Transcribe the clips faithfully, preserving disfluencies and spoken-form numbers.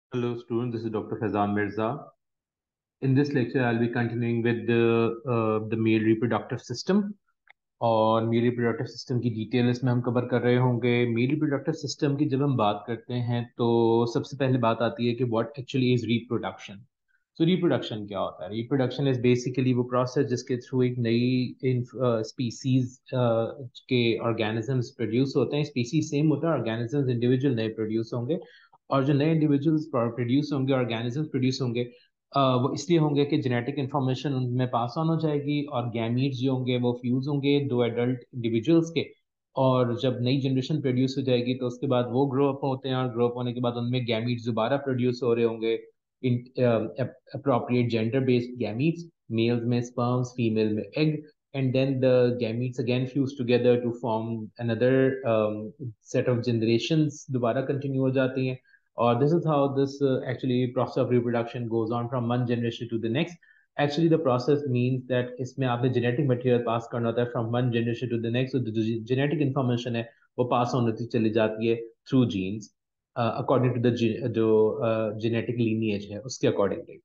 Hello students, this is Doctor Fazan Mirza. In this lecture, I'll be continuing with the, uh, the male reproductive system. और male reproductive system की detail इसमें हम cover कर रहे होंगे। Mail reproductive system की जब हम बात करते हैं तो सबसे पहले बात आती है कि व्हाट एक्चुअली इज रिप्रोडक्शन। तो रिप्रोडक्शन क्या होता है? रिप्रोडक्शन इज बेसिकली वो प्रोसेस जिसके थ्रू एक नई स्पीसीज के ऑर्गेनिजम्स प्रोड्यूस होते हैं। स्पीसीज सेम होता है, ऑर्गेनिजम्स इंडिविजुअल नए प्रोड्यूस होंगे। और जो नए इंडिविजुअल्स प्रोड्यूस होंगे, ऑर्गेनिजम्स प्रोड्यूस होंगे, अ, वो इसलिए होंगे कि जेनेटिक इन्फॉर्मेशन उनमें पास ऑन हो जाएगी और गैमीट्स जो होंगे वो फ्यूज होंगे दो एडल्ट इंडिविजुअल्स के। और जब नई जनरेशन प्रोड्यूस हो जाएगी तो उसके बाद वो ग्रो अप होते हैं, और ग्रो अप होने के बाद उनमें गैमीट्स दोबारा प्रोड्यूस हो रहे होंगे in appropriate gender based gametes, males में स्पर्म्स, फीमेल में egg. And then the gametes again fuse together to form another um, set of generations, दोबारा continue हो जाती हैं। or this is how this uh, actually process of reproduction goes on from one generation to the next. Actually the process means that इसमें आपने genetic material pass करना होता है from one generation to the next, so जो genetic information है वो pass on होती चली जाती है through genes, uh, according to the ge- जो uh, genetic lineage है उसके accordingly।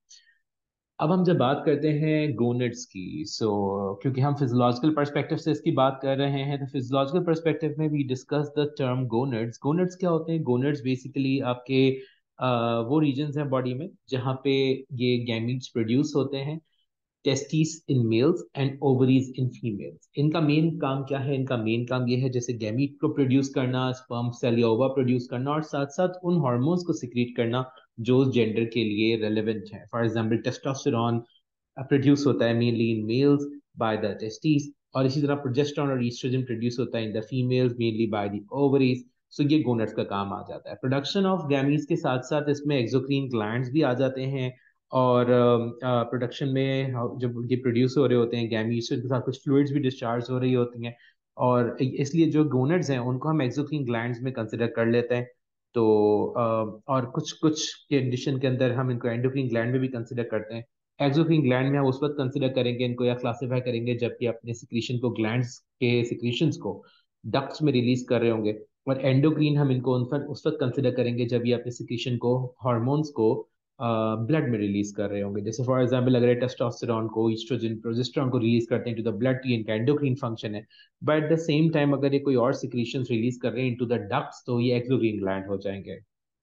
अब हम जब बात करते हैं गोनेड्स की, सो so, क्योंकि हम फिजियोलॉजिकल पर्सपेक्टिव से इसकी बात कर रहे हैं तो फिजियोलॉजिकल पर्सपेक्टिव में we discuss the term gonads. Gonads क्या होते हैं? गोनेड्स बेसिकली आपके अ, वो रीजन्स हैं बॉडी में जहाँ पे ये गैमीट्स प्रोड्यूस होते हैं। Testis in males and ovaries in females. इनका मेन काम क्या है? इनका मेन काम ये है जैसे गैमीट को प्रोड्यूस करना, स्पर्म सेल या ओवा प्रोड्यूस करना, और साथ साथ उन हार्मोन्स को सिक्रीट करना जो उस जेंडर के लिए रेलेवेंट है। फॉर एग्जांपल टेस्टोस्टेरॉन प्रोड्यूस होता है mainly in males by the testis, और इसी तरह प्रोजेस्टेरॉन और ईस्ट्रोजन प्रोड्यूस होता है in the females mainly by the ovaries. So ये गोनड्स का काम आ जाता है। प्रोडक्शन ऑफ गैमीज के साथ साथ इसमें एक्सोक्रीन ग्लैंड्स भी आ जाते हैं। और प्रोडक्शन में how- जब ये प्रोड्यूस हो रहे होते हैं गैमीज, तो इनके साथ कुछ फ्लूइड्स भी डिस्चार्ज हो रही होती हैं। और इसलिए जो गोनड्स हैं उनको हम एक्सोक्रीन ग्लैंड्स में कंसिडर कर लेते हैं। तो अ, और कुछ कुछ कंडीशन के अंदर हम इनको एंडोक्रीन ग्लैंड में भी कंसिडर करते हैं। एक्सोक्रीन ग्लैंड में हम उस वक्त कंसिडर करेंगे इनको या क्लासिफाई करेंगे जबकि अपने सिक्रीशन को, ग्लैंड्स के सिक्रीशंस को डक्ट्स में रिलीज कर रहे होंगे। और एंडोक्रीन हम इनको उन पर उस वक्त कंसिडर करेंगे जब ये अपने सिक्रीशन को, हार्मोन्स को ब्लड में रिलीज कर रहे होंगे। जैसे फॉर एग्जांपल अगर टेस्टोस्टेरॉन को, ईस्ट्रोजन, प्रोजेस्टेरॉन को रिलीज करते हैं टू द ब्लड, ये इनका एंडोक्रीन फंक्शन है। But at the same time अगर ये कोई और सिक्रीशंस रिलीज कर रहे हैं इनटू द डक्ट्स तो ये एक्सोक्रीन ग्लैंड हो जाएंगे।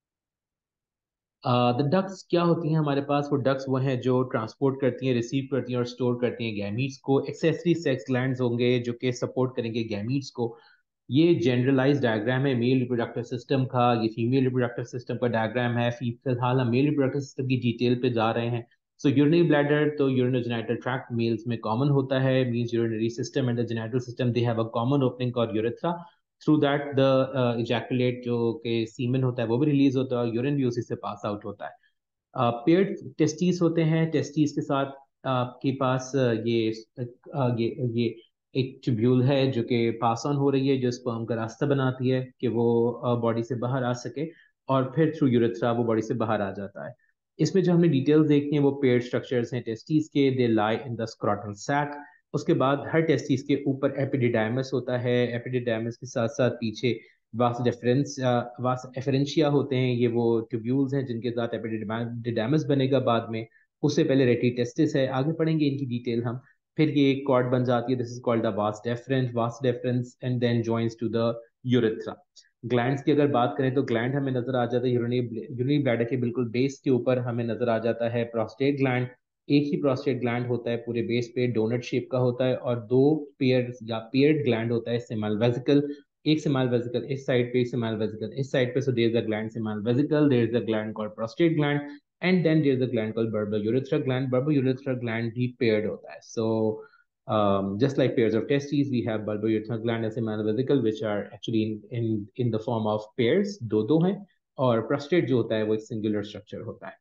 द डक्ट्स क्या होती हैं हमारे पास? वो डक्ट्स वो हैं जो ट्रांसपोर्ट करती हैं, रिसीव करती हैं और स्टोर करती हैं गैमीट्स को। एक्सेसरी सेक्स ग्लैंड्स होंगे जो कि सपोर्ट करेंगे गैमीट्स को। ये जनरलाइज डायग्राम है मेल रिप्रोडक्टिव सिस्टम का। ये फीमेल रिप्रोडक्टिव सिस्टम का डायग्राम है। फी- फिलहाल हम मेल रिप्रोडक्टिव सिस्टम की डिटेल पे जा रहे हैं। सो यूरिनरी ब्लैडर तो यूरिनोजेनिटल ट्रैक्ट मेल्स में कॉमन होता है, means urinary system and the genital system they have a common opening और urethra. Through that the ejaculate जो कि सीमेन होता है वो भी रिलीज होता है और यूरिन भी उसी से पास आउट होता है। पेड टेस्टीज होते हैं। टेस्टीज के साथ आपके पास अ, ये अ, ये ये एक ट्यूब्यूल है जो कि पास ऑन हो रही है, जो स्पर्म का रास्ता बनाती है कि वो बॉडी से बाहर आ सके, और फिर थ्रू यूरेथ्रा वो बॉडी से बाहर आ जाता है। इसमें जो हमें डिटेल्स देखनी है वो पेड स्ट्रक्चर्स हैं टेस्टीज के। They lie in the scrotal sac. उसके बाद हर टेस्टिस के ऊपर एपिडिडाइमस होता है। एपिडिडाइमस के साथ साथ पीछे वास डेफरेंस वास एफरेंशिया होते हैं। ये वो ट्यूब्यूल्स हैं जिनके साथ एपिडिडाइमस बनेगा बाद में। उससे पहले रेटिटेस्टिस है, आगे पढ़ेंगे इनकी डिटेल हम। फिर ये एक कॉर्ड बन जाती है, this is called the vas deferens. Vas deferens and then joins to the urethra. Glands की अगर बात करें तो ग्लैंड हमें नजर आ जाता है यूरिनरी यूरिनरी ब्लैडर के बिल्कुल बेस के ऊपर हमें नजर आ जाता है प्रोस्टेट ग्लैंड। एक ही प्रोस्टेट ग्लैंड होता है पूरे बेस पे, डोनट शेप का होता है, और दो पेयर या पेयर्ड ग्लैंड होता है सेमल वेसिकल। एक सेमल वेसिकल इस साइड पे, एक सेमल वेसिकल इस साइड पे। So there is a gland seminal vesicle, there is a gland called prostate gland, and then there is a gland called bulbourethral gland. Bulbourethral gland भी paired होता है। सो um, just like pairs of testes, we have bulbourethral gland and seminal vesicle, which are actually in in in the form of pairs, दो दो हैं। और prostate जो होता है वो एक singular structure होता है।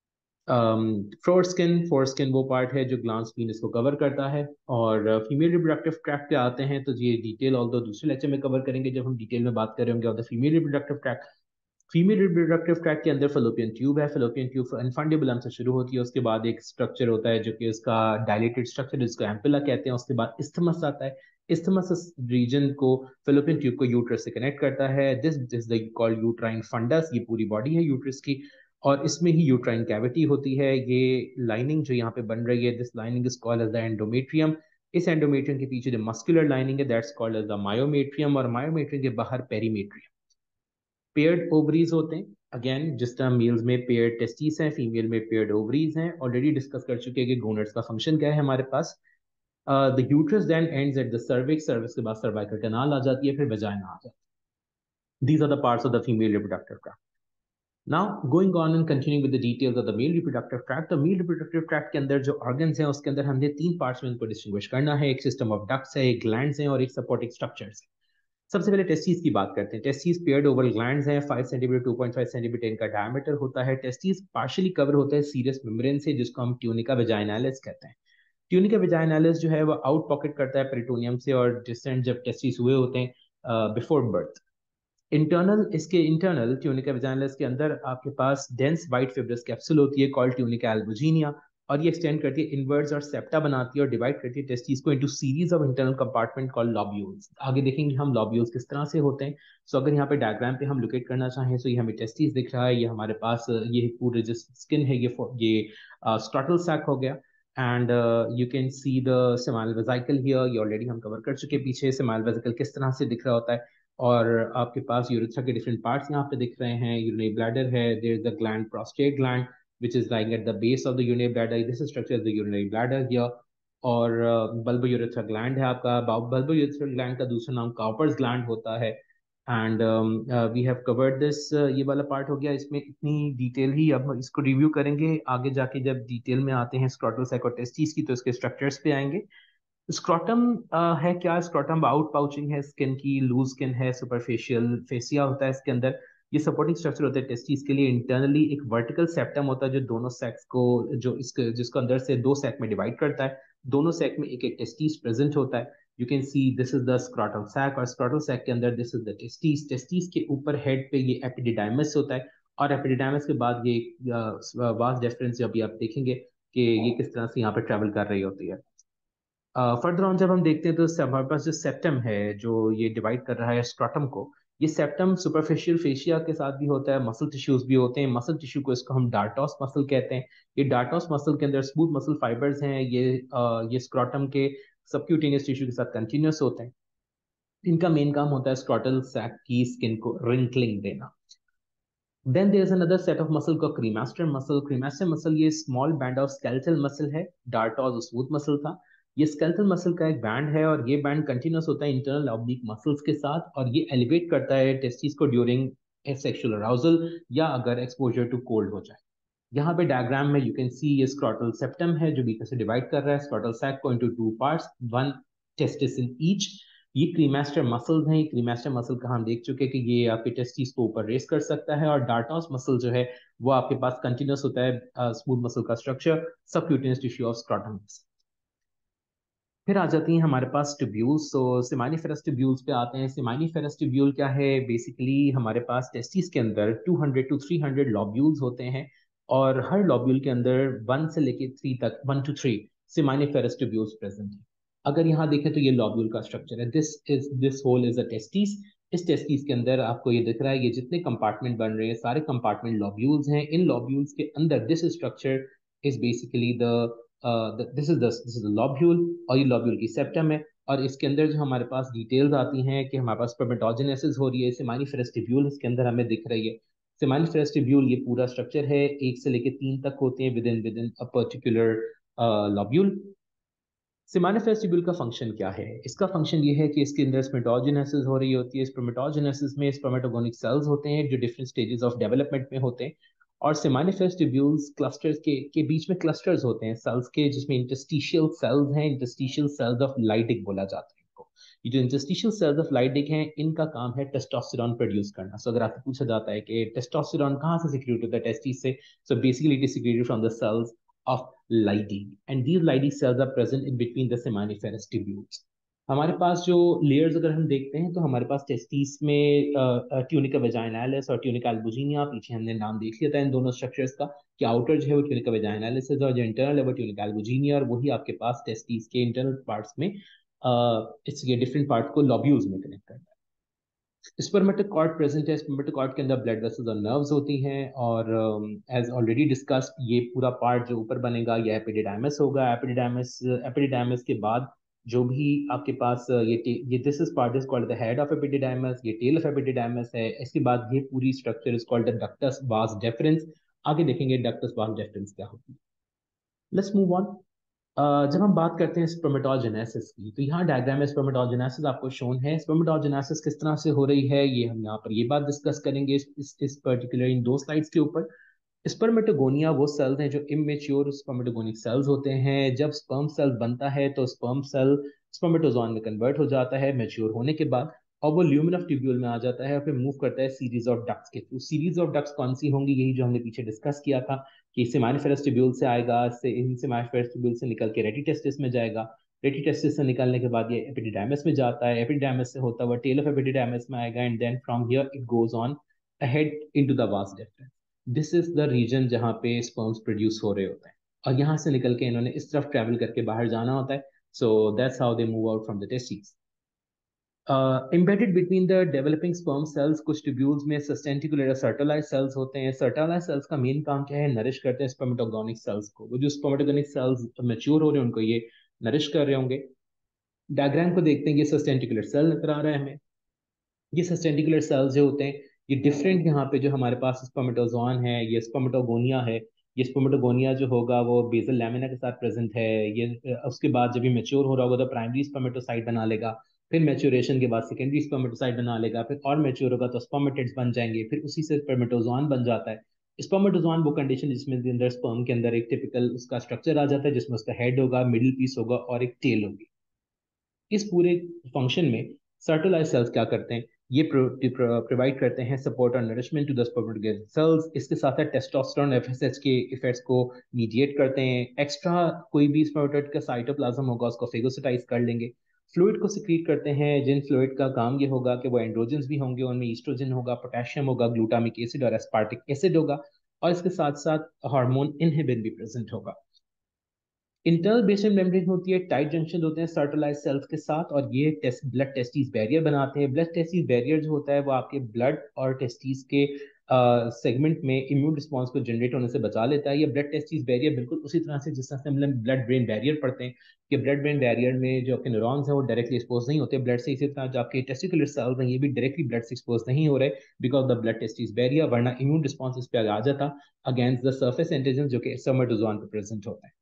फोर स्किन, फोर स्किन वो पार्ट है जो ग्लांस पीनस को कवर करता है। और फीमेल रिप्रोडक्टिव ट्रैक्ट पे आते हैं तो ये डिटेल ऑल दो दूसरे लेक्चर में कवर करेंगे जब हम डिटेल में बात कर रहे होंगे of the female reproductive tract. Female reproductive tract के अंदर फेलोपियन ट्यूब है। फेलोपियन ट्यूब इनफंडेबुलम से शुरू होती है, उसके बाद एक स्ट्रक्चर होता है जो कि उसका डायलेटेड स्ट्रक्चर, जिसको एम्पिला कहते हैं। उसके बाद इस्थमस आता है। इस्थमस रीजन को, फेलोपियन ट्यूब को यूट्रस से कनेक्ट करता है। This is the called uterine fundus. ये पूरी बॉडी है यूट्रस की। और इसमें ही यूट्राइन कैविटी होती है। ये लाइनिंग जो यहाँ पे बन रही है, this lining is called as the endometrium. इस एंडोमेट्रियम के पीछे जो मस्कुलर लाइनिंग है, that's called as the myometrium, और मायोमेट्रियम के बाहर पेरीमेट्रियम। पेयर्ड ओवरीज होते हैं। अगेन जिस तरह मेल्स में पेयर्ड टेस्टिस हैं, फीमेल में पेयर्ड ओवरीज हैं। ऑलरेडी डिस्कस कर चुके हैं कि गोनड्स का फंक्शन क्या है हमारे पास। The uterus then ends at the cervix, cervix के बाद सर्वाइकल कैनाल आ जाती है, फिर वजाइना आ जाती है। These are the parts of the female reproductive tract. Now going on and continuing with the details of the male reproductive tract, the male reproductive tract के अंदर जो organs हैं उसके अंदर हमने तीन parts में इनको distinguish करना है। एक system of ducts है, एक glands हैं और एक supporting structures। सबसे पहले टेस्टिस की बात करते हैं। टेस्टिस पेयर्ड ओवल ग्लैंड्स हैं, five centimeter two point five centimeter इनका डायमीटर होता है। टेस्टिस पार्शियली कवर होता है सीरस मेम्ब्रेन से, जिसको हम ट्यूनिका वेजाइनालिस कहते हैं। ट्यूनिका वेजाइनालिस जो है वो आउट पॉकेट करता है पेरिटोनियम से और डिसेंट जब टेस्टिस हुए होते हैं बिफोर बर्थ। इंटरनल इसके इंटरनल ट्यूनिका वेजाइनालिस के अंदर आपके पास डेंस वाइट फिब्रस कैप्सूल होती है कॉल्ड ट्यूनिका एल्बुजिनिया, और ये एक्सटेंड करती है इनवर्ड्स और सेप्टा बनाती है और डिवाइड करती है टेस्टिस को into series of internal compartment called lobules. आगे देखेंगे हम लॉब्यूल्स किस तरह से होते हैं। सो so, अगर यहाँ पे डायग्राम पे हम लोकेट करना चाहें तो ये हमें टेस्टिस दिख रहा है, ये हमारे पास ये पूरे जो स्किन है ये ये स्ट्रॉटल सैक हो गया। And you can see the seminal vesicle here, ये ऑलरेडी हम कवर कर चुके हैं पीछे। सेमाइनल वेसिकल किस तरह से दिख रहा होता है, और आपके पास यूरेथ्रा के डिफरेंट पार्ट्स यहाँ पे दिख रहे हैं। यूरिनरी ब्लैडर है, there is the gland prostate gland which is lying at the base of the urinary bladder. This is structure of the urinary bladder here. और बल्बोयूरेथ्रा ग्लैंड है आपका। बल्बोयूरेथ्रा ग्लैंड का दूसरा नाम काउपर्स ग्लैंड होता है। And we have covered this, ये वाला पार्ट हो गया। इसमें इतनी डिटेल ही, अब इसको रिव्यू करेंगे आगे जाके जब डिटेल में आते हैं स्क्रोटल सैक और टेस्टिस की, तो इसके स्ट्रक्चर्स पे आएंगे। स्क्रोटम है क्या? स्क्रोटम आउट पाउचिंग है स्किन की, लूज स्किन है, सुपरफिशियल फेसिया होता है इसके अंदर। ये सपोर्टिंग स्ट्रक्चर होता है टेस्टिस के लिए। इंटरनली एक वर्टिकल सेप्टम होता है जो दोनों सेक्स को, जो इसके जिसको अंदर से दो सेक में डिवाइड करता है। दोनों सेक में एक एक टेस्टिस प्रेजेंट होता है। You can see this is the scrotal sac, और स्क्रोटल सैक के अंदर this is the testis. Testis के ऊपर हेड पे ये एपिडिडाइमस होता है, और एपिडिडाइमस के बाद ये वास्ट डिफरेंस जो अभी आप देखेंगे कि ये किस तरह से यहाँ पे ट्रेवल कर रही होती है। फर्दर ऑन जब हम देखते हैं तो हमारे पास जो सेप्टम है जो ये डिवाइड कर रहा है स्ट्रॉटम को, ये सेप्टम सुपरफिशियल फेशिया के साथ भी होता है, मसल टिश्यूज भी होते हैं। मसल टिश्यू को इसको हम डार्टोस मसल कहते हैं। ये डार्टोस मसल के अंदर स्मूथ मसल फाइबर्स हैं। ये uh, ये स्क्रोटम के सबक्यूटेनियस टिश्यू के साथ कंटिन्यूस होते हैं। इनका मेन काम होता है स्क्रोटल सैक की स्किन को रिंकलिंग देना। Then there is another set of muscle को क्रीमास्टर मसल। क्रीमास्टर मसल ये small band of skeletal muscle है। डार्टोस स्मूथ मसल था, ये स्केलेटल मसल का एक बैंड है, और ये बैंड कंटिन्यूस होता है इंटरनल ऑब्लिक मसल्स के साथ, और ये एलिवेट करता है टेस्टिस को ड्यूरिंग सेक्सुअल अराउजल या अगर एक्सपोजर टू कोल्ड हो जाए। यहाँ पे डायग्राम में यू कैन सी ये स्क्रोटल सेप्टम है जो बीच से डिवाइड कर रहा है स्क्रोटल सैक को into two parts, one testis in each. ये क्रीमास्टर मसल्स हैं। ये क्रीमास्टर मसल का हम देख चुके हैं कि ये आपके टेस्टिस को ऊपर रेस कर सकता है, और डार्टोस मसल जो है वो आपके पास कंटिन्यूस होता है स्मूथ मसल का structure, subcutaneous tissue of scrotum. फिर आ जाती हैं हमारे पास ट्यूब्यूल्स। तो सेमानिफेरस ट्यूब्यूल्स पे आते हैं। सेमानिफेरस ट्यूब्यूल क्या है? बेसिकली हमारे पास टेस्टिस के अंदर two hundred to three hundred lobules होते हैं, और हर लॉब्यूल के अंदर वन से लेके थ्री तक, one two three seminiferous tubules present है। अगर यहाँ देखें तो ये लॉब्यूल का स्ट्रक्चर है। This is this whole is a testis. इस टेस्टिस के अंदर आपको ये दिख रहा है, ये जितने कंपार्टमेंट बन रहे हैं सारे कंपार्टमेंट लॉब्यूल्स हैं। इन लॉब्यूल्स के अंदर this structure is basically the this is this is the lobule, और ये लॉब्यूल की सेप्टम है। और इसके अंदर जो हमारे पास डिटेल्स आती हैं कि हमारे पास स्पर्मेटोजेनेसिस हो रही है, सेमानिफेरस ट्यूब्यूल इसके अंदर हमें दिख रही है। सेमानिफेरस ट्यूब्यूल ये पूरा स्ट्रक्चर है, एक से लेके तीन तक होते हैं within within a particular lobule. Seminiferous tubule का फंक्शन क्या है? इसका फंक्शन ये है कि इसके अंदर स्पर्मेटोजेनेसिस हो रही होती है। स्पर्मेटोजेनेसिस में स्पर्मेटोगोनिक सेल्स होते हैं जो डिफरेंट स्टेजेस ऑफ डेवलपमेंट में होते हैं, और सेमानिफेरस ट्यूब्यूल्स क्लस्टर्स के के बीच में क्लस्टर्स होते हैं सेल्स के, जिसमें इंटरस्टिशियल सेल्स हैं। इंटरस्टिशियल सेल्स ऑफ लाइडिक बोला जाता है इनको। ये जो इंटरस्टिशियल सेल्स ऑफ लाइडिक हैं इनका काम है टेस्टोस्टेरोन प्रोड्यूस करना। सो so, अगर आपसे पूछा जाता है कि टेस्टोस्टेरोन कहाँ से सिक्रीट होता है टेस्टिस से, so basically it is secreted from the cells of Leydig, and these Leydig cells are present in between the seminiferous tubules. हमारे पास जो लेयर्स अगर हम देखते हैं तो हमारे पास टेस्टिस में ट्यूनिका वेजाइनालिस और ट्यूनिका एल्बुजिनिया, पीछे हमने नाम देख लिया था इन दोनों स्ट्रक्चर्स का, कि आउटर जो है वो ट्यूनिका वेजाइनालिस है और जो इंटरनल है वो ट्यूनिका एल्बुजिनिया, और वही आपके पास टेस्टिस के इंटरनल पार्ट्स में इसके डिफरेंट पार्ट्स को लॉब्यूल्स में कनेक्ट करता है। स्पर्मेटोकॉर्ड प्रेजेंट है। स्पर्मेटोकॉर्ड के अंदर ब्लड वेसल्स और नर्व्स होती हैं, और एज ऑलरेडी डिस्कस्ड ये पूरा पार्ट जो ऊपर बनेगा ये एपिडिडाइमस होगा। एपिडिडाइमस एपिडिडाइमस के बाद जो भी आपके पास uh, ये टे- ये this is part is called the head of epididymis, ये टेल ऑफ एपिडिडाइमस है। इसके बाद ये पूरी structure is called the ductus vas deferens. आगे देखेंगे डक्टस वास डेफरेंस क्या होती है। Let's move on. अ, जब हम बात करते हैं स्पर्मेटोजेनेसिस की, तो यहाँ डायग्राम में स्पर्मेटोजेनेसिस आपको शोन है। स्पर्मेटोजेनेसिस किस तरह से हो रही है ये हम यहाँ पर ये बात डिस्कस करेंगे इस इस, इस पर्टिकुलर इन दो स्लाइड्स के ऊपर। स्पर्मेटोगोनिया वो सेल्स हैं जो इमेच्योर स्पर्मेटोगोनिक सेल्स होते हैं। जब स्पर्म सेल बनता है तो स्पर्म सेल स्पर्मेटोजोन में कन्वर्ट हो जाता है मैच्योर होने के बाद, और वो ल्यूमेन ऑफ ट्यूब्यूल में आ जाता है और फिर मूव करता है सीरीज ऑफ डक्ट्स के थ्रू। सीरीज ऑफ डक्ट्स कौन सी होंगी, यही जो हमने पीछे डिस्कस किया था कि सेमानिफेरस ट्यूब्यूल से आएगा, से इन सेमानिफेरस ट्यूब्यूल से निकल के रेटिटेस्टिस में जाएगा। रेटिटेस्टिस से निकलने के बाद ये एपिडिडाइमस में जाता है, एपिडिडाइमस से होता हुआ टेल ऑफ एपिडिडाइमस में आएगा, and then from here it goes on ahead into the vas डेफ्ट। दिस इज द रीजन जहाँ पे स्पर्म्स प्रोड्यूस हो रहे होते हैं, और यहाँ से निकल के इन्होंने इस तरफ ट्रैवल करके बाहर जाना होता है। So that's how they move out from the testis. Embedded between the developing sperm cells कुछ ट्यूब्यूल्स में सस्टेंटिकुलर सर्टोलाइज सेल्स होते हैं। सर्टोलाइज सेल्स का मेन काम क्या है, नरिश करते हैं स्पर्मेटोगोनिक सेल्स को। वो जो स्पर्मेटोगोनिक सेल्स मैच्योर हो रहे हैं उनको ये नरिश कर रहे होंगे। डायग्राम को देखते हैं, ये सस्टेंटिकुलर सेल नजर आ रहा है हमें। ये सस्टेंटिकुलर सेल्स जो होते हैं ये डिफरेंट, यहाँ पे जो हमारे पास स्पर्मेटोजोन है, ये स्पर्मेटोगोनिया है। ये स्पर्मेटोगोनिया जो होगा वो बेसल लैमिना के साथ प्रेजेंट है। ये अ, उसके बाद जब ये मेच्योर हो रहा होगा तो प्राइमरी स्पर्मेटोसाइट बना लेगा। फिर मेच्योरेशन के बाद सेकेंडरी स्पर्मेटोसाइट बना लेगा। फिर और मेच्योर होगा तो स्पर्मेटिड्स बन जाएंगे। फिर उसी से स्पर्मेटोजोन बन जाता है। स्पर्मेटोजोन वो कंडीशन जिसमें के अंदर स्पर्म के अंदर एक टिपिकल उसका स्ट्रक्चर आ जाता है, जिसमें उसका हेड होगा, मिडिल पीस होगा और एक टेल होगी। इस पूरे फंक्शन में सर्टोलाइज सेल्स क्या करते हैं, ये प्रोवाइड करते हैं सपोर्ट और nourishment to the spermatogonic cells. इसके साथ साथ टेस्टोस्टेरोन एफएसएच के इफेक्ट्स को मीडिएट करते हैं। एक्स्ट्रा कोई भी स्पर्मेटोइड का साइटोप्लाज्म होगा उसको फेगोसाइटाइज कर लेंगे। फ्लूइड को सिक्रीट करते हैं, जिन फ्लूइड का काम ये होगा कि वो एंड्रोजन्स भी होंगे, उनमें ईस्ट्रोजन होगा, पोटेशियम होगा, ग्लूटामिक एसिड और एस्पार्टिक एसिड होगा, और इसके साथ साथ हार्मोन इनहिबिन भी प्रेजेंट होगा। इंटरनल बेसल मेम्ब्रेन होती है, टाइट जंक्शन होते हैं सर्टोलाइज सेल्स के साथ, और ये टेस्ट ब्लड टेस्टिस बैरियर बनाते हैं। ब्लड टेस्टिस बैरियर जो होता है वो आपके ब्लड और टेस्टिस के सेगमेंट में इम्यून रिस्पॉन्स को जनरेट होने से बचा लेता है। ये ब्लड टेस्टिस बैरियर बिल्कुल उसी तरह से जिस तरह से हम ब्लड ब्रेन बैरियर पढ़ते हैं कि ब्लड ब्रेन बैरियर में जो आपके न्यूरॉन्स हैं वो डायरेक्टली एक्सपोज नहीं होते ब्लड से, इसी तरह जो आपके टेस्टिकुलर सेल्स हैं ये भी डायरेक्टली ब्लड से एक्सपोज नहीं हो रहे because the blood testis barrier, वरना इम्यून रिस्पॉन्स इस पर आ जाता अगेंस्ट द सर्फेस एंटीजन जो कि स्पर्मेटोजोन पे प्रेजेंट होता है।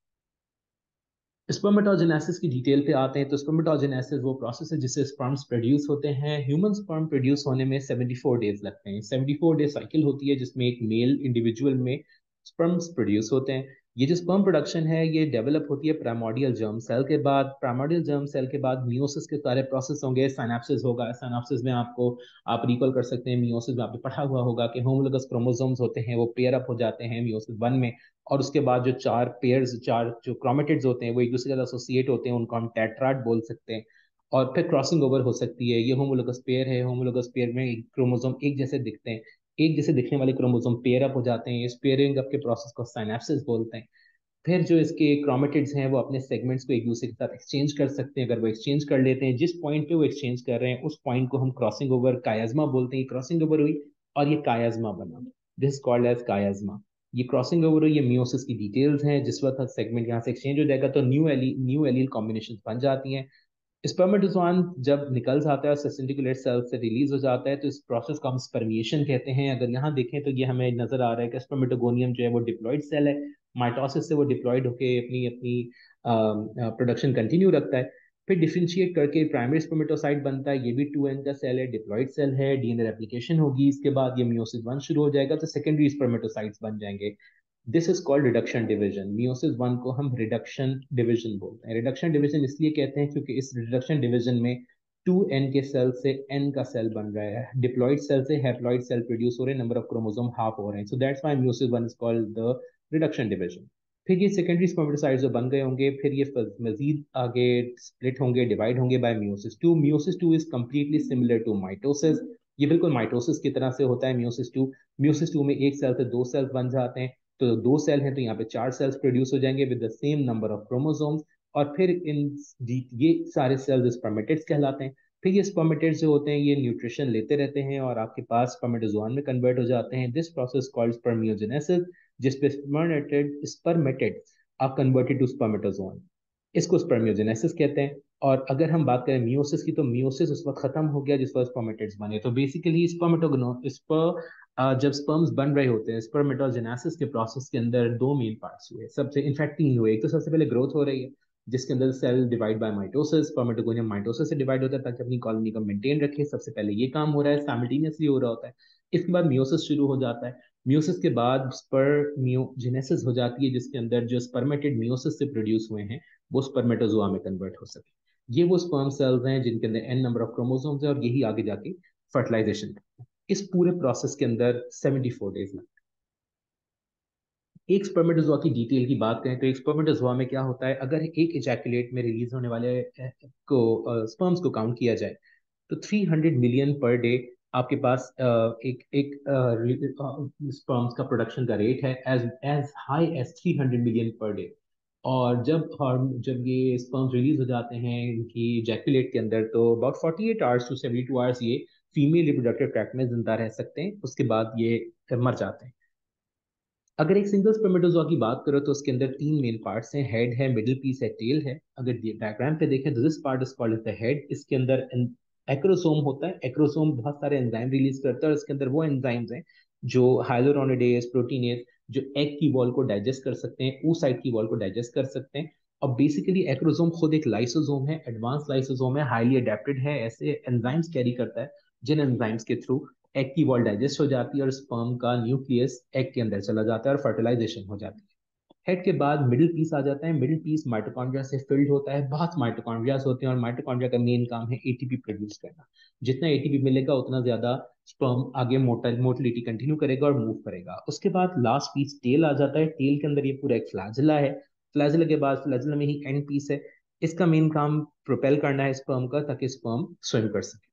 स्पर्मेटोजेनेसिस की डिटेल पे आते हैं तो स्पर्मेटोजेनेसिस वो प्रोसेस है जिससे स्पर्म्स प्रोड्यूस होते हैं। ह्यूमन स्पर्म प्रोड्यूस होने में सेवेंटी फोर डेज लगते हैं। सेवेंटी फोर डे साइकिल होती है जिसमें एक मेल इंडिविजुअल में स्पर्म्स प्रोड्यूस होते हैं। ये जो स्पर्म प्रोडक्शन है ये डेवलप होती है प्राइमोर्डियल जर्म सेल के बाद। प्राइमोर्डियल जर्म सेल के बाद मियोसिस के सारे प्रोसेस होंगे, साइनेप्सिस होगा। साइनेप्सिस में आपको आप रिकॉल कर सकते हैं, मियोसिस में आपने पढ़ा हुआ होगा कि होमोलोगस क्रोमोसोम्स होते हैं वो पेयर अप हो जाते हैं मियोसिस वन में, और उसके बाद जो चार पेयर्स चार जो क्रोमेटिड्स होते हैं वो एक दूसरे के साथ एसोसिएट होते हैं, उनको हम टेट्राड बोल सकते हैं। और फिर क्रॉसिंग ओवर हो सकती है। ये होमोलोगस पेयर है, होमोलोगस पेयर में क्रोमोसोम एक जैसे दिखते हैं, एक जैसे दिखने वाले क्रोमोसोम पेयर अप हो जाते हैं। इस पेयरिंग अप के प्रोसेस को साइनेप्सिस बोलते हैं। फिर जो इसके क्रोमेटिड्स हैं वो अपने सेगमेंट्स को एक दूसरे के साथ एक्सचेंज कर सकते हैं। अगर वो एक्सचेंज कर लेते हैं, जिस पॉइंट पे वो एक्सचेंज कर रहे हैं उस पॉइंट को हम क्रॉसिंग ओवर कायाज्मा बोलते हैं। क्रॉसिंग ओवर हुई और ये कायाज्मा बना, दिस कॉल्ड एज कायाज्मा। ये क्रॉसिंग ओवर हुई, ये मियोसिस की डिटेल्स हैं। जिस वक्त सेगमेंट यहाँ से एक्सचेंज हो जाएगा तो new allele new allele combination बन जाती हैं। स्पर्मेटोजोन जब निकल जाता है सेंटिकुलर सेल से रिलीज हो जाता है तो इस प्रोसेस को हम स्पर्मिएशन कहते हैं। अगर यहाँ देखें तो ये हमें नजर आ रहा है कि स्पर्मेटोगोनियम जो है वो डिप्लॉयड सेल है। माइटोसिस से वो डिप्लॉयड होकर अपनी अपनी प्रोडक्शन कंटिन्यू रखता है। फिर डिफरेंशिएट करके प्राइमरी स्पर्मेटोसाइट बनता है, ये भी टू एन का सेल है, डिप्लॉयड सेल है। डीएनए रेप्लिकेशन होगी, इसके बाद ये मियोसिस वन शुरू हो जाएगा तो सेकेंडरी स्पर्मेटोसाइट्स बन जाएंगे। This is called reduction division. Meiosis one को हम रिडक्शन डिवीजन बोलते हैं। रिडक्शन डिवीजन इसलिए कहते हैं क्योंकि इस रिडक्शन डिवीजन में टू एन के सेल से एन का सेल बन रहा है, डिप्लॉयड सेल से हैप्लॉयड सेल प्रोड्यूस हो रहे हैं, नंबर ऑफ क्रोमोसोम हाफ हो रहे हैं। So that's why meiosis one is called the reduction division. फिर ये सेकेंडरी स्पर्मेटोसाइट्स जो बन गए होंगे, फिर ये मजीद आगे स्प्लिट होंगे, डिवाइड होंगे by meiosis two. Meiosis two is completely similar to mitosis. ये बिल्कुल माइटोसिस की तरह से होता है मियोसिस टू। मियोसिस टू में एक सेल से दो सेल्स बन जाते हैं, तो दो सेल हैं तो यहाँ पे चार सेल्स प्रोड्यूस हो जाएंगे with the same number of chromosomes. और फिर इन ये सारे सेल्स स्पर्मेटिड्स कहलाते हैं। फिर ये स्पर्मेटेड्स जो होते हैं ये न्यूट्रिशन लेते रहते हैं और आपके पास स्पर्मेटोजोआ में कन्वर्ट हो जाते हैं। दिस प्रोसेस कॉल्ड स्पर्मियोजेनेसिस, जिसपे spermatid spermatid are converted to spermatozoa, इसको स्पर्मियोजेनेसिस कहते हैं। और अगर हम बात करें मियोसिस की, तो मियोसिस उस वक्त खत्म हो गया जिस वक्त स्पर्मेटेड्स बने। तो बेसिकली स्पर्मेटोगनो स्पर अ, जब स्पर्म्स बन रहे होते हैं स्पर्मेटोजेनेसिस के प्रोसेस के अंदर दो मेन पार्ट्स हुए, सबसे इनफैक्ट तीन हुए। एक तो सबसे पहले ग्रोथ हो रही है जिसके अंदर cell divide by mitosis, spermatogonium mitosis से डिवाइड होता है ताकि अपनी कॉलोनी को मेंटेन रखे। सबसे पहले ये काम हो रहा है, साइमल्टेनियसली हो रहा होता है। इसके बाद मियोसिस शुरू हो जाता है। मियोसिस के बाद स्पर्मियोजेनेसिस हो जाती है जिसके अंदर जो स्पर्मेटेड मियोसिस से प्रोड्यूस हुए हैं वो स्पर्मेटोजोआ में कन्वर्ट हो सके। ये वो स्पर्म सेल्स हैं जिनके अंदर एन नंबर ऑफ क्रोमोसोम्स है और यही आगे जाके फर्टिलाइजेशन करते हैं। इस पूरे प्रोसेस के अंदर सेवेंटी फोर डेज लगते हैं। एक स्पर्मेटोजोआ की डिटेल की बात करें तो एक स्पर्मेटोजोआ में क्या होता है, अगर एक इजैकुलेट में रिलीज होने वाले अ, को स्पर्म्स को काउंट किया जाए तो three hundred million per day आपके पास अ, एक एक स्पर्म्स का प्रोडक्शन का रेट है, as as high as three hundred million per day. और जब हार्म जब ये स्पर्म्स रिलीज हो जाते हैं इनकी जैकुलेट के अंदर, तो about forty eight hours to seventy two hours ये फीमेल रिप्रोडक्टिव ट्रैक्ट में जिंदा रह सकते हैं, उसके बाद ये मर जाते हैं। अगर एक सिंगल स्पर्मेटोजोआ की बात करो तो उसके अंदर तीन मेन पार्ट्स हैं, हेड है, मिडिल पीस है, टेल है। अगर डायग्राम पे देखें तो this part is called the head. इसके अंदर एक्रोसोम होता है। एक्रोसोम बहुत सारे एंजाइम रिलीज करता है और इसके अंदर वो एंजाइम्स हैं जो हाइलोरोनिडेज, प्रोटीनेज, जो एग की वॉल को डाइजेस्ट कर सकते हैं, oocyte की वॉल को डाइजेस्ट कर सकते हैं। और बेसिकली एक्रोसोम खुद एक लाइसोसोम है, एडवांस लाइसोसोम है, हाईली अडेप्टेड है, ऐसे एंजाइम्स कैरी करता है जिन एंजाइम्स के थ्रू एग की वॉल डाइजेस्ट हो जाती है और स्पर्म का न्यूक्लियस एग के अंदर चला जाता है और फर्टिलाइजेशन हो जाती है। हेड के बाद मिडिल पीस आ जाता है। मिडिल पीस माइटोकॉन्ड्रिया से फिल्ड होता है, बहुत माइटोकॉन्ड्रिया होते हैं और माइटोकॉन्ड्रिया का मेन काम है एटीपी प्रोड्यूस करना। जितना एटीपी मिलेगा उतना ज्यादा स्पर्म आगे मोटर मोटिलिटी कंटिन्यू करेगा और मूव करेगा। उसके बाद लास्ट पीस टेल आ जाता है। टेल के अंदर ये पूरा एक फ्लैजिला है। फ्लैजिला के बाद फ्लैजिला में ही एंड पीस है। इसका मेन काम प्रोपेल करना है स्पर्म का ताकि स्पर्म स्विम कर सके।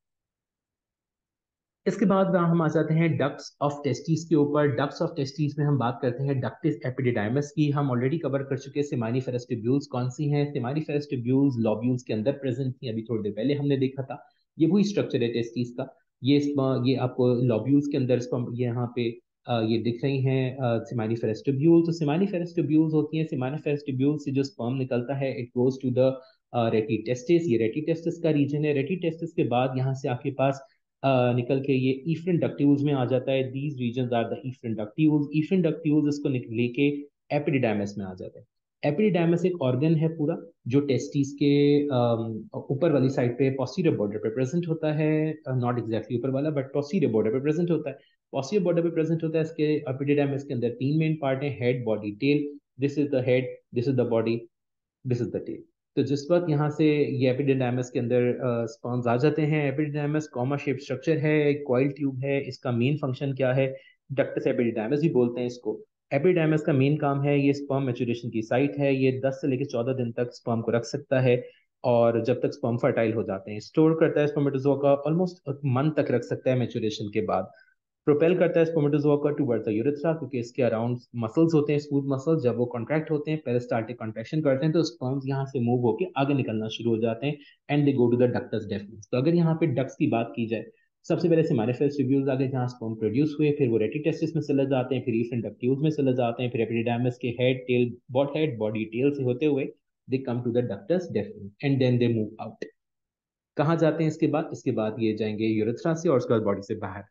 इसके बाद हम आ जाते हैं डक्ट्स ऑफ टेस्टिस के ऊपर। डक्ट्स ऑफ टेस्टिस में हम बात करते हैं डक्टिस एपिडिडाइमस की। हम ऑलरेडी कवर कर चुके हैं सेमानीफेरस ट्यूब्यूल्स कौन सी हैं। सेमानीफेरस ट्यूब्यूल्स लॉब्यूल्स के अंदर प्रेजेंट थी, अभी थोड़ी देर पहले हमने देखा था। ये वही स्ट्रक्चर है टेस्टिस का। ये ये आपको लॉब्यूल्स के अंदर ये यहाँ पे अ, ये दिख रही हैं सेमानीफेरस ट्यूब्यूल्स। तो सेमानीफेरस ट्यूब्यूल्स होती हैं, सेमानीफेरस ट्यूब्यूल्स से जो स्पर्म निकलता है it goes to the rete testis. ये रेटिटेस्टिस का रीजन है। रेटिटेस्टिस के बाद यहाँ से आपके पास uh, निकल के ये इफ्रन डक्ट्यूल्स में आ जाता है। These region are the efferent ductules. Efferent ductules इसको लेके एपिडिडाइमस में आ जाता है। एपिडिडाइमस एक ऑर्गन है पूरा जो टेस्टिस के अम, ऊपर वाली साइड पे पोस्टीरियर बॉर्डर पे प्रेजेंट होता है। नॉट एग्जैक्टली ऊपर वाला बट पोस्टीरियर बॉर्डर पे प्रेजेंट होता है। पोस्टीरियर बॉर्डर पे प्रेजेंट होता है। इसके एपिडिडाइमस के अंदर तीन मेन पार्ट है, head, body, tail. This is the head, this is the body, this is the tail. तो जिस वक्त यहाँ से ये एपिडिडाइमस के अंदर स्पर्म्स आ जाते हैं, एपिडिडाइमस कॉमा शेप स्ट्रक्चर है, एक कॉइल ट्यूब है। इसका मेन फंक्शन क्या है, डक्टस एपिडिडाइमस भी बोलते हैं इसको। एपिडिडाइमस का मेन काम है, ये स्पर्म मैच्योरेशन की साइट है। ये दस से लेकर चौदह दिन तक स्पर्म को रख सकता है और जब तक स्पर्म फर्टाइल हो जाते हैं स्टोर करता है स्पर्मेटोजोआ का, ऑलमोस्ट मंथ तक रख सकता है मैच्योरेशन के बाद। प्रोपेल करता है स्पर्मेटोजोआ को टुवर्ड्स द यूरेथ्रा क्योंकि इसके अराउंड मसल्स होते हैं, स्मूथ मसल्स। जब वो कॉन्ट्रैक्ट होते हैं, पेरिस्टाल्टिक कॉन्ट्रैक्शन करते हैं, तो स्पर्म्स यहाँ से मूव होकर आगे निकलना शुरू हो जाते हैं and they go to the ductus deferens. तो अगर यहाँ पे डक्ट्स की बात की जाए, सबसे पहले सेमानिफेरस ट्यूब्यूल्स आगे जहाँ स्पर्म प्रोड्यूस हुए, फिर वो रेटिटेस्टिस में चले जाते हैं, फिर इफ्रन डक्ट्यूल्स में चले जाते हैं, फिर एपिडिडाइमस के head, tail, but head, body, tail से होते हुए they come to the ductus deferens and then they move out. कहाँ जाते हैं इसके बाद, इसके बाद ये जाएंगे यूरेथ्रा से और उसके बाद बॉडी से बाहर।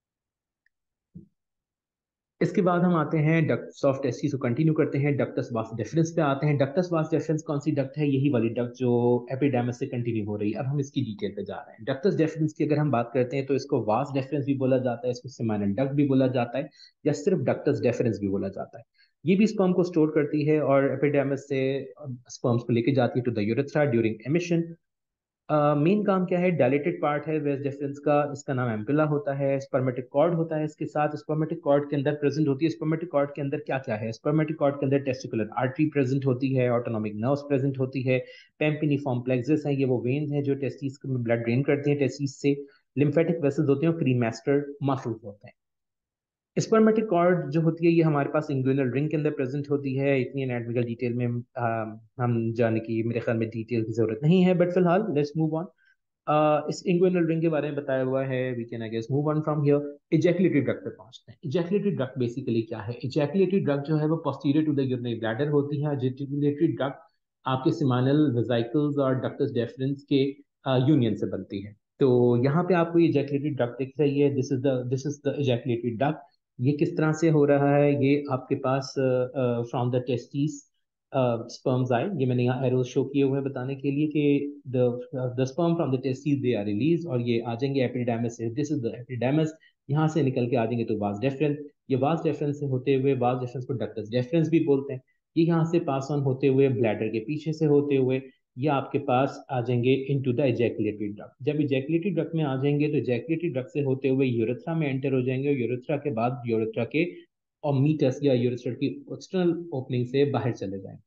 इसके बाद हम आते हैं डक्ट्स ऑफ टेस्टिस को कंटिन्यू करते हैं, डक्टस वास डेफरेंस पे आते हैं। डक्टस वास डेफरेंस कौन सी डक्ट है, यही वाली डक्ट जो एपिडेमिस से कंटिन्यू हो रही है। अब हम इसकी डिटेल पे जा रहे हैं। डक्टस डेफरेंस की अगर हम बात करते हैं तो इसको वास डेफरेंस भी बोला जाता है, इसको सेमाइनल डक्ट भी बोला जाता है, या सिर्फ डक्टस डेफरेंस भी बोला जाता है। ये भी स्पर्म को स्टोर करती है और एपिडेमिस से स्पर्म्स को लेके जाती है to the urethra during emission. Main काम क्या है, डायलेटेड पार्ट है वेस्ट डिफरेंस का, इसका नाम एम्पुला होता है। स्पर्मेटिक कॉर्ड होता है इसके साथ। स्पर्मेटिक कॉर्ड के अंदर प्रेजेंट होती है, स्पर्मेटिक कॉर्ड के अंदर क्या क्या है, स्पर्मेटिक कॉर्ड के अंदर टेस्टिकुलर आर्टरी प्रेजेंट होती है, ऑटोनॉमिक नर्व्स प्रेजेंट होती है, पेम्पिनिफॉर्म प्लेक्सस है, ये वो वेन्स हैं जो टेस्टिस में ब्लड ड्रेन करते हैं टेस्टिस से। लिम्फेटिक वेसल्स होते हैं और क्रीमास्टर मसल्स होते हैं। स्पर्मेटिक कॉर्ड जो होती है ये हमारे पास इंग्विनल रिंग के अंदर प्रेजेंट होती है। इतनी एनाटॉमिकल डिटेल में आ, हम जाने की मेरे ख्याल में डिटेल की जरूरत नहीं है, बट फिलहाल लेट्स मूव ऑन। Uh, इस इंग्विनल रिंग के बारे में बताया हुआ है. We can I guess move on from here. Ejaculatory ड्रग पे पहुंचते हैं. इजैकुलेटरी ड्रग बेसिकली क्या है? इजैकुलेटरी ड्रग जो है वो posterior to the urinary bladder होती है. इजैकुलेटरी ड्रग आपके सिमानल वेसिकल्स और डक्टस डेफरेंस के यूनियन से बनती है. तो यहाँ पे आपको इजैकुलेटरी ड्रग दिख रही है. This is the this is the ejaculatory ड्रग. ये किस तरह से हो रहा है? ये आपके पास फ्रॉम द टेस्टिस स्पर्म्स आए. ये मैंने यहाँ एरोज शो किए हुए हैं बताने के लिए कि the the sperm from the testis they are release और ये आ जाएंगे एपिडाइमिस से. This is the epididymis. यहाँ से निकल के आ जाएंगे तो वास डेफरेंस. ये वास डेफरेंस से होते हुए, वास डेफरेंस को डक्टस डेफरेंस भी बोलते हैं. ये यहाँ से पास ऑन होते हुए ब्लैडर के पीछे से होते हुए ये आपके पास आ जाएंगे इनटू द इजैकुलेटरी ड्रग. जब इजैकुलेटरी ड्रग में आ जाएंगे तो इजैकुलेटरी ड्रग से होते हुए यूरेथ्रा में एंटर हो जाएंगे. यूरेथ्रा के बाद यूरेथ्रा के और मीटस या यूरेथ्रा की एक्सटर्नल ओपनिंग से बाहर चले जाएंगे.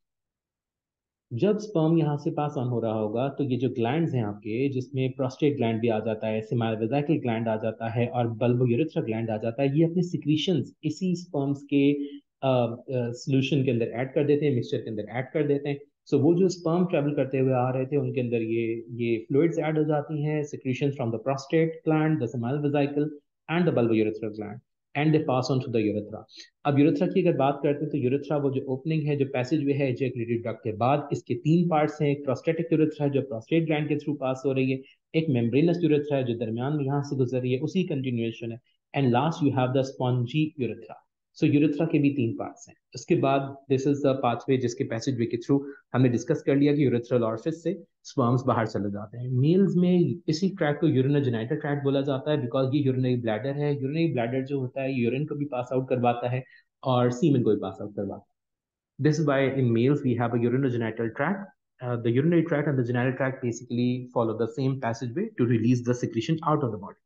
जब स्पर्म यहाँ से पास ऑन हो रहा होगा तो ये जो ग्लैंड्स हैं आपके, जिसमें प्रोस्टेट ग्लैंड भी आ जाता है, सेमाइवेसिकल ग्लैंड आ जाता है और बल्बो यूरेथ्रा ग्लैंड आ जाता है, ये अपने सिक्रीशंस इसी स्पर्म्स के सोल्यूशन के अंदर ऐड कर देते हैं, मिक्सचर के अंदर ऐड कर देते हैं. सो so, वो जो स्पर्म ट्रेवल करते हुए आ रहे थे उनके अंदर ये ये फ्लूइड्स ऐड हो जाती हैं, secretions from the prostate gland, the seminal vesicle and the bulbo urethra gland, and they pass on to the urethra. अब यूरेथ्रा की अगर बात करते हैं तो यूरेथ्रा वो जो ओपनिंग है, जो पैसेज वे है इजैकुलेटरी ड्रग के बाद, इसके तीन पार्ट्स हैं. एक प्रोस्टेटिक यूरेथ्रा है जो प्रोस्टेट ग्लैंड के थ्रू पास हो रही है. एक मेम्ब्रेनस यूरेथ्रा है जो दरमियान में यहाँ से गुजर रही है, उसी कंटिन्यूएशन है. And last you have the spongy urethra. So urethra के भी तीन पार्ट्स हैं. उसके बाद दिस इज द पाथवे जिसके पैसेज वे के थ्रू हमने डिस्कस कर लिया कि यूरेथ्रल ऑरिफिस से स्पर्म्स बाहर चले जाते हैं. मेल्स में इसी ट्रैक को यूरिनोजेनिटल ट्रैक बोला जाता है बिकॉज ये यूरिनरी ब्लैडर है. यूरिनरी ब्लैडर जो होता है यूरिन को भी पास आउट करवाता है और सीमेन को भी पास आउट करवाता है. This is why in males we have a urinogenital tract. Uh, the urinary tract and the genital tract basically follow the same passageway to release the secretion out of the body.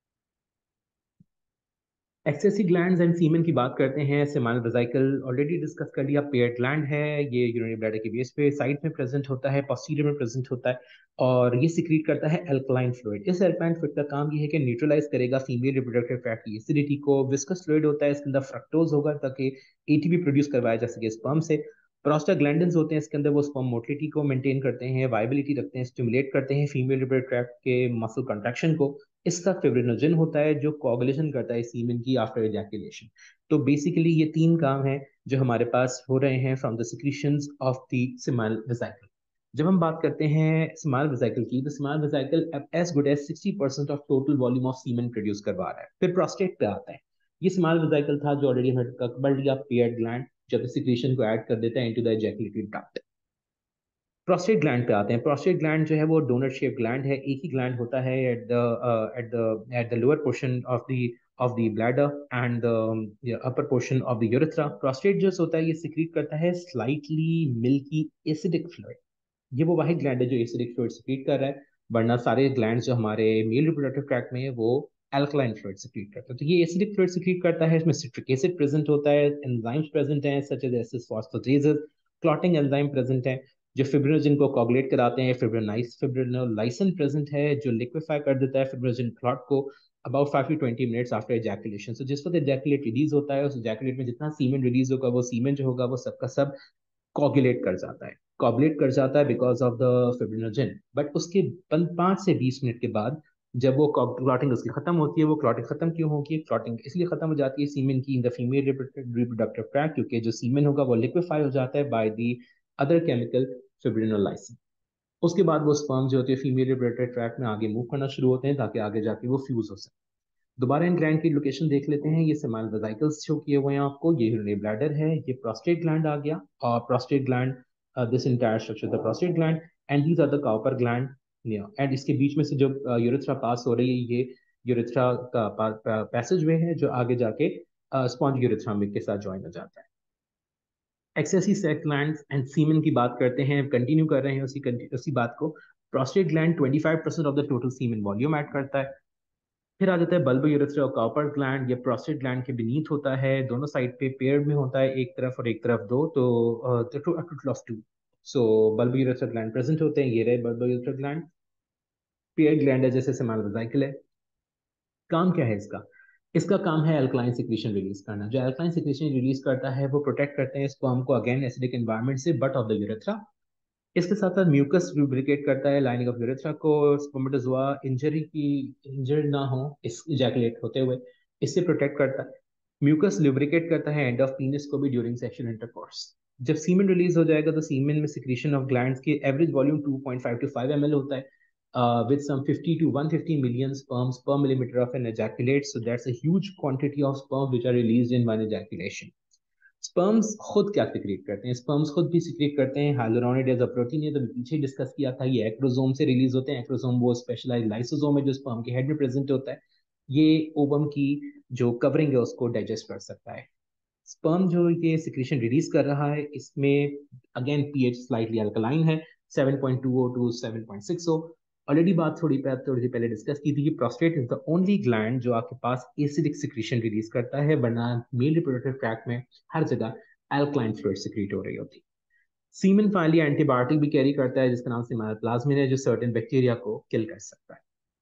Accessory glands and semen की बात करते हैं. Seminal vesicle already discuss कर लिया. Pair gland है, ये urinary bladder के base पे साइड में प्रेजेंट होता है, पोस्टीरियर में प्रेजेंट होता है और ये सिक्रीट करता है अल्कलाइन फ्लूइड. इस अल्कलाइन फ्लूइड का काम ये है कि न्यूट्रलाइज करेगा फीमेल रिप्रोडक्टिव ट्रैक्ट की एसिडिटी को. विस्कस फ्लूइड होता है, इसके अंदर फ्रक्टोज होगा ताकि एटीपी प्रोड्यूस करवाया जा सके स्पर्म से. प्रोस्टाग्लैंडिन्स होते हैं इसके अंदर, वो स्पर्म मोटिलिटी को मेंटेन करते हैं, वाइबिलिटी रखते हैं, स्टिमुलेट करते हैं फीमेल रिप्रोडक्टिव ट्रैक्ट के मसल कंट्रैक्शन को. इसका फिब्रिनोजन होता है जो कोगुलेशन करता है सीमेन की आफ्टर इजैकुलेशन. तो बेसिकली ये तीन काम हैं जो हमारे पास हो रहे हैं from the secretions of the seminal vesicle. जब हम बात करते हैं सेमाइनल वेसिकल की, तो seminal vesicle as good as sixty percent of total volume of semen produce करवा रहा है. फिर प्रोस्टेट पे आता है. ये सेमाइनल वेसिकल था जो ऑलरेडी हमने कवर लिया. पेयर्ड ग्लैंड जब सिक्रीशन को ऐड कर देता है into the ejaculatory duct. Prostate gland पे आते हैं. प्रोस्टेट ग्लैंड जो है वो डोनट शेप ग्लैंड है. एक ही ग्लैंड होता है at the at the at the lower portion of the of the bladder and the upper portion of the urethra. Prostate जो होता है ये सिक्रीट करता है स्लाइटली मिल्की एसिडिक फ्लूइड. ये वो वाहिद ग्लैंड है जो एसिडिक फ्लूइड सिक्रीट कर रहा है, वरना सारे ग्लैंड जो हमारे मेल रिप्रोडक्टिव ट्रैक्ट में है वो अल्कलाइन फ्लूइड सिक्रीट करता है. तो ये एसिडिक फ्लूइड सिक्रीट करता है. इसमें सिट्रिक एसिड प्रेजेंट होता है, एंजाइम्स प्रेजेंट हैं such as acid phosphatases, clotting enzyme present है जो फिब्रिनोजन को कोगुलेट कराते हैं. फिब्रिनाइस फिब्रिनोलाइसिन प्रेजेंट है जो लिक्विफाई कर देता है फिब्रिनोजन क्लॉट को about five to twenty minutes after ejaculation. So जिस वक्त एजैकुलेट रिलीज होता है उस एजैकुलेट में जितना सीमेन रिलीज होगा वो सीमेन जो होगा वो सबका सब कोगुलेट कर जाता है. कोगुलेट कर जाता है because of the fibrinogen. But उसके पाँच से बीस मिनट के बाद जब वो क्लॉटिंग उसकी खत्म होती है, वो क्लॉटिंग खत्म क्यों होगी? क्लॉटिंग इसलिए खत्म हो जाती है सीमेन की in the female reproductive tract क्योंकि जो सीमेन होगा वो लिक्विफाई हो जाता है by the other chemical fibrinolysin. उसके बाद वो स्पर्म जो होती है फीमेल रिप्रोडक्टिव ट्रैक्ट में आगे मूव करना शुरू होते हैं ताकि आगे जाके वो फ्यूज हो सके. दोबारा इन ग्लैंड की लोकेशन देख लेते हैं. ये सेमाइनल वेसिकल्स शो किए हुए हैं आपको. ये यूरिनरी ब्लैडर है, ये प्रोस्टेट ग्लैंड आ गया और prostate gland this entire structure the prostate gland and these are the Cowper gland. And इसके बीच में से जो यूरेथ्रा पास हो रही है ये यूरेथ्रा का पैसेज वे है जो आगे जाके स्पॉन्ज यूरेथ्रा में के साथ ज्वाइन हो जाता है. Accessory sex glands and semen की बात करते हैं, कंटिन्यू कर रहे हैं उसी उसी बात को. Prostate gland twenty five percent of the total semen volume add करता है. फिर आ जाता है बल्बो यूरेथ्रा और कॉपर ग्लैंड. ये प्रोस्टेट ग्लैंड के बीनीथ होता है, दोनों साइड पे पेयर में होता है, एक तरफ और एक तरफ दो, तो total of two. So bulbo urethra gland present होते हैं. ये रहे bulbo urethra gland. Pair gland है जैसे सेमाइनल वेसिकल है. काम क्या है इसका? इसका काम है अल्कलाइन सिक्रीशन रिलीज करना. जो अल्कलाइन सिक्रीशन रिलीज करता है वो प्रोटेक्ट करते हैं स्पर्म को अगेन एसिडिक एनवायरनमेंट से बट ऑफ द यूरेथ्रा. इसके साथ साथ म्यूकस लुब्रिकेट करता है लाइनिंग ऑफ यूरेथ्रा को, स्पर्मेटोजोआ इंजरी की इंजर्ड ना हो इस इजैकुलेट होते हुए, इससे प्रोटेक्ट करता है। म्यूकस लुब्रिकेट करता है एंड ऑफ पीनिस को भी ड्यूरिंग सेक्सुअल इंटरकोर्स। जब सीमेन रिलीज हो जाएगा तो सीमेन में सिक्रीशन ऑफ ग्लैंड्स की average volume two point five to five M L होता है, uh, with some fifty to one hundred fifty million sperms per millimeter of an ejaculate. So that's a huge quantity of sperm which are released in one ejaculation. Sperms खुद क्या secrete करते हैं? Sperms खुद भी secrete करते हैं हाइलुरोनिड as a protein. है तो पीछे डिस्कस किया था, ये एक्रोसोम से रिलीज होते हैं। एक्रोसोम वो स्पेशलाइज लाइसोसोम है जो स्पर्म के हेड में प्रेजेंट होता है। ये ओवम की जो कवरिंग है उसको डाइजेस्ट कर सकता है। स्पर्म जो ये सिक्रीशन रिलीज कर रहा है इसमें अगेन पीएच स्लाइटली अल्कलाइन है, seven point two oh to seven point six oh. Already बात थोड़ी पे थोड़ी सी पहले डिस्कस की थी कि prostate is the only gland जो आपके पास एसिडिक सिक्रीशन रिलीज करता है, वरना मेल रिप्रोडक्टिव ट्रैक्ट में हर जगह अल्कलाइन फ्लूइड सिक्रीट हो रही होती। सीमेन फाइनली एंटीबायोटिक भी कैरी करता है जिसका नाम सिमाप्लाज्मिन है, जो सर्टेन बैक्टीरिया को किल कर सकता है।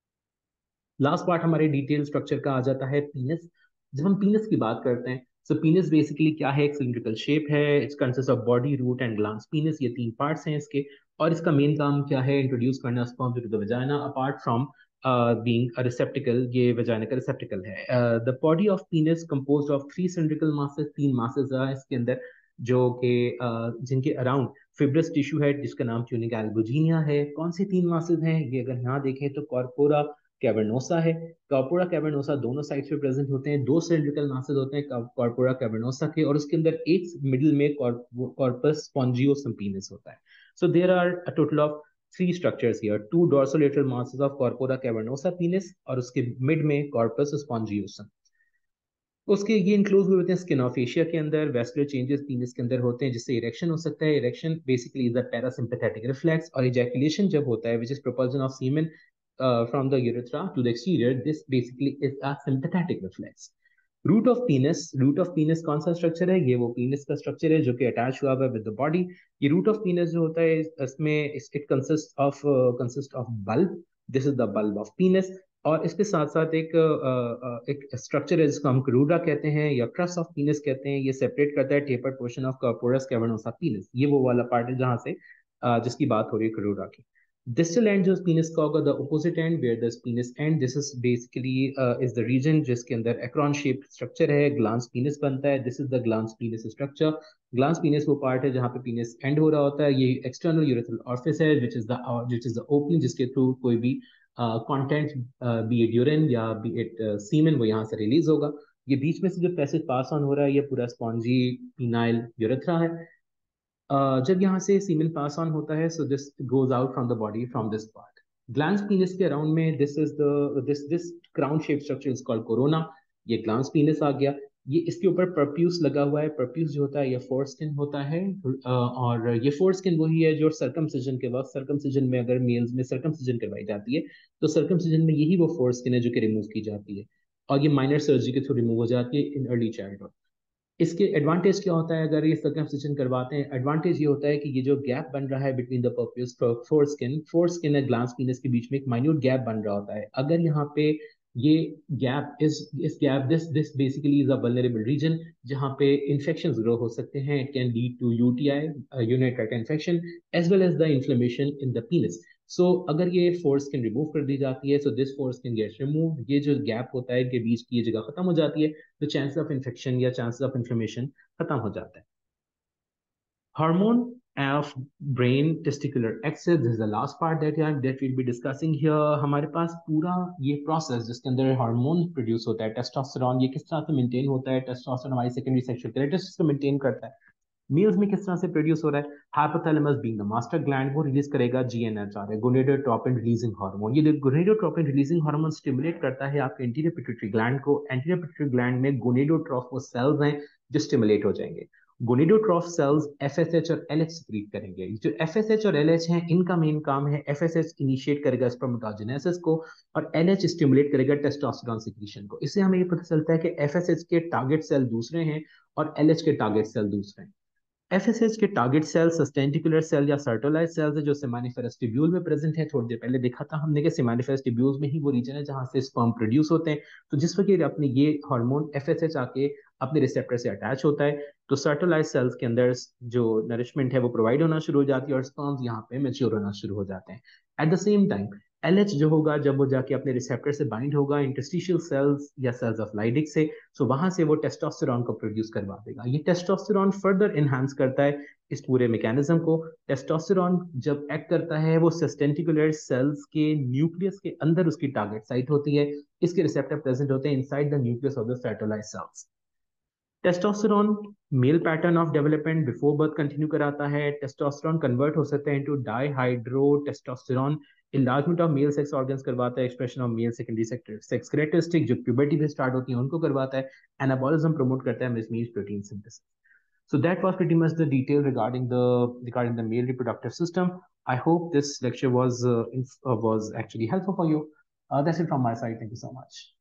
लास्ट पार्ट हमारे डिटेल स्ट्रक्चर का आ जाता है पीनस। जब हम पीनस की बात करते हैं, सो पीनस बेसिकली क्या है? एक सिलिंड्रिकल शेप है, it's consist of body, root and glands. Penis ये तीन पार्ट्स हैं इसके, और इसका मेन काम क्या है? इंट्रोड्यूस करना sperm to the vagina apart from being a receptacle. ये वजाइना का रिसेप्टिकल है। The body of penis composed of three cylindrical masses, तीन मासेस है इसके अंदर, जो कि uh, जिनके अराउंड फिब्रस टिश्यू है जिसका नाम ट्यूनिक एल्बुजिनिया है। कौन से तीन मासेस हैं ये अगर यहाँ देखें तो कॉर्पोरा कैवर्नोसा है, कॉर्पोरा कैवर्नोसा दोनों साइड्स पे प्रेजेंट होते हैं। दो सिलिंड्रिकल मासेस होते हैं कॉर्पोरा कैवर्नोसा के, और उसके अंदर एक मिडिल में कॉर्पस स्पॉन्जियोसम पीनस होता है। So there are a total of three structures here, two dorsolateral masses of corpora cavernosa penis और उसके मिड में कॉर्पस स्पॉन्जियोसम। उसके ये इंक्लूड हुए होते हैं स्किन ऑफ एशिया के अंदर। वेस्कुलर चेंजेस पीनस के अंदर होते हैं जिससे इरेक्शन हो सकता है। Erection basically is a parasympathetic reflex, और इजैकुलेशन जब होता है which is propulsion of semen from the urethra to the exterior, this basically is a sympathetic reflex. Root of penis, root of penis कौन सा structure है? ये वो पीनस का स्ट्रक्चर है जो कि अटैच हुआ हुआ है विद द बॉडी। ये रूट ऑफ पीनस जो होता है इसमें it consist of consist of bulb, this is the bulb of penis. और इसके साथ साथ एक अ, एक स्ट्रक्चर है जिसको हम क्रूडा कहते हैं या क्रस ऑफ पीनस कहते हैं। ये सेपरेट करता है tapered portion of corpora cavernosa penis. ये वो वाला पार्ट है जहां से अ, जिसकी बात हो रही है क्रूडा की। डिस्टल एंड जो पीनस का होगा, the opposite end where the penis end, this is basically is the region जिसके अंदर एक्रोन शेप स्ट्रक्चर है, ग्लांस पीनस बनता है। This is the glans penis structure. Glans penis वो पार्ट है जहाँ पे पीनस एंड हो रहा होता है। ये एक्सटर्नल यूरेथ्रल ऑरिफिस है which is the which is the opening जिसके थ्रू कोई भी कंटेंट बी इट यूरिन या बी इट सीमेन वो यहाँ से रिलीज होगा। ये बीच में से जो पैसेज पास ऑन हो रहा है ये पूरा स्पॉन्जी पीनाइल यूरेथ्रा है। uh, जब यहाँ से सीमेन पास ऑन होता है so this goes out from the body from this part. Glans penis के अराउंड में this is the this this crown shape structure is called corona. ये ग्लैंस पीनस आ गया। ये इसके ऊपर परप्यूस लगा हुआ है। परप्यूस जो होता है ये फोर स्किन होता है, uh, और ये फोर स्किन वही है जो सर्कमसिजन के वक्त, सर्कमसिजन में अगर मेल्स में सर्कमसिजन करवाई जाती है तो सर्कमसिजन में यही वो फोर स्किन है जो कि रिमूव की जाती है, और ये माइनर सर्जरी के थ्रू रिमूव हो जाती है इन अर्ली चाइल्डहुड। इसके एडवांटेज क्या होता है अगर ये सर्कमसिजन करवाते हैं? एडवांटेज ये होता है कि ये जो गैप बन रहा है between the prepuce foreskin foreskin और ग्लांस पीनस के बीच में एक माइन्यूट गैप बन रहा होता है। अगर यहाँ पे ये गैप इस इस gap this this basically is a vulnerable region जहाँ पे इन्फेक्शंस ग्रो हो सकते हैं। It can lead to UTI, urinary tract infection, as well as the inflammation in the penis. So so, अगर ये फोर स्किन रिमूव कर दी जाती है, so this foreskin gets remove, ये जो गैप होता है इनके बीच की ये जगह खत्म हो जाती है, तो चांसेस ऑफ इन्फेक्शन या चांसेस ऑफ इन्फ्लेमेशन खत्म हो जाता है। Hormone of brain testicular axis, this is the last part that that will be discussing here. हमारे पास पूरा ये प्रोसेस जिसके अंदर हार्मोन प्रोड्यूस होता है टेस्टोस्टेरोन, ये किस तरह से मेंटेन होता है? टेस्टोस्टेरोन हमारी सेकेंडरी सेक्सुअल कैरेक्टरिस्टिक्स को मेंटेन करता है। मेल्स में किस तरह से प्रोड्यूस हो रहा है? Hypothalamus being the master gland वो रिलीज करेगा जीएनएचआर, गोनेडोट्रोपिन रिलीजिंग हार्मोन। ये गोनेडोट्रोपिन रिलीजिंग हार्मोन स्टिमुलेट करता है आपके एंटीरियर पिट्यूटरी ग्लैंड को। एंटीरियर पिट्यूटरी ग्लैंड में गोनेडोट्रोफ सेल्स हैं जो स्टिमुलेट हो जाएंगे। गोनेडोट्रोफ सेल्स एफएसएच और एलएच सीक्रेट करेंगे। जो एफएसएच और एलएच हैं इनका मेन काम है, एफएसएच इनिशिएट करेगा स्पर्मेटोजेनेसिस को और एलएच स्टिमुलेट करेगा टेस्टोस्टेरोन सिक्रीशन को। इससे हमें ये पता चलता है कि एफएसएच के टारगेट सेल दूसरे हैं और एलएच के टारगेट सेल दूसरे हैं। एफएसएच के टारगेट सेल सस्टेंटिकुलर सेल या सर्टोलाइज सेल्स है जो सेमानिफेरस ट्यूब्यूल में प्रेजेंट है। थोड़ी देर पहले देखा था हमने कि सेमानिफेरस ट्यूब्यूल्स में ही वो रीजन है जहां से स्पर्म प्रोड्यूस होते हैं। तो जिस वक्त अपने ये हार्मोन एफएसएच आके अपने रिसेप्टर से अटैच होता है तो सर्टोलाइज सेल्स के अंदर जो नरिशमेंट है वो प्रोवाइड होना शुरू हो जाती है और स्पर्म्स यहाँ पे मेच्योर होना शुरू हो जाते हैं। At the same time LH जो होगा जब वो जाके अपने रिसेप्टर से बाइंड होगा इंटरस्टिशियल सेल्स या सेल्स ऑफ लाइडिक से, सो वहां से वो टेस्टोस्टेरॉन को प्रोड्यूस करवा देगा। ये टेस्टोस्टेरॉन फर्दर इनहांस करता है इस पूरे मैकेनिज्म को। टेस्टोस्टेरॉन जब एक्ट करता है वो सस्टेंटिकुलर सेल्स के न्यूक्लियस के अंदर उसकी टारगेट साइट होती है। इसके रिसेप्टर प्रेजेंट होते हैं inside the nucleus of the Sertoli cells. Testosterone male pattern of development before birth continue कराता है। टेस्टोस्टेरॉन कन्वर्ट हो सकता है into dihydrotestosterone. Enlargement of male sex organs करवाता है। Expression of male secondary sex characteristic जो प्यूबर्टी पे स्टार्ट होती है उनको करवाता है। एनाबॉलिज्म प्रमोट करता है mismatch protein synthesis. So that was pretty much the detail regarding the regarding the male reproductive system. I hope this lecture was uh, inf- uh, was actually helpful for you. Uh, that's it from my side. Thank you so much.